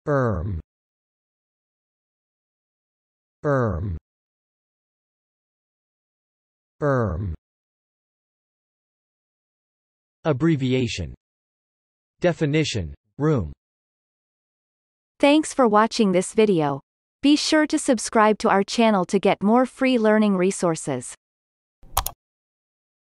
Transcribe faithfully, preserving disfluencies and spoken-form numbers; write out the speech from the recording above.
erm, erm, erm. Abbreviation. Definition: room. Thanks for watching this video. Be sure to subscribe to our channel to get more free learning resources.